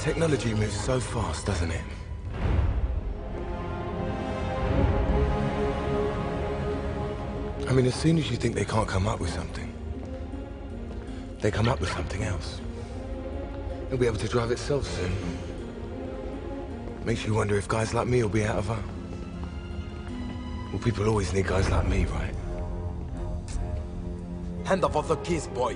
Technology moves so fast, doesn't it? I mean, as soon as you think they can't come up with something, they come up with something else. It'll be able to drive itself soon. Makes you wonder if guys like me will be out of her. Well, people always need guys like me, right? Hand over the keys, boy.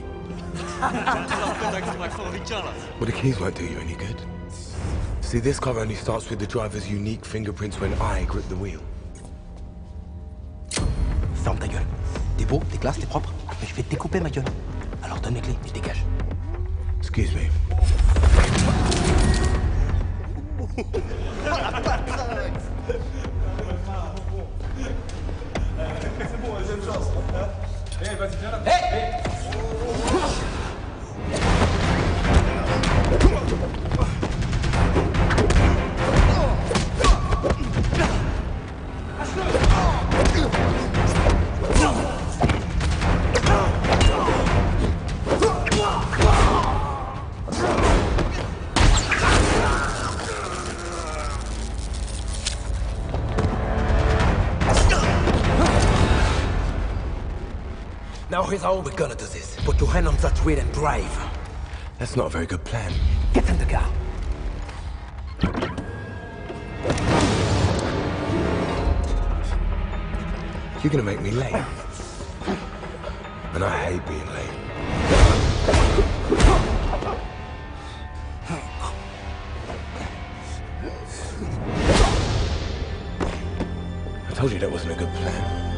Well, the keys won't do you any good. See, this car only starts with the driver's unique fingerprints when I grip the wheel. Ferme ta gueule. T'es beau, t'es classe, t'es propre. Mais je vais te découper ma gueule. Alors donne les clés et dégage. Excuse me. Hey! Now here's how we're gonna do this. Put your hand on that wheel and drive. That's not a very good plan. Get in the car. You're gonna make me late. And I hate being late. I told you that wasn't a good plan.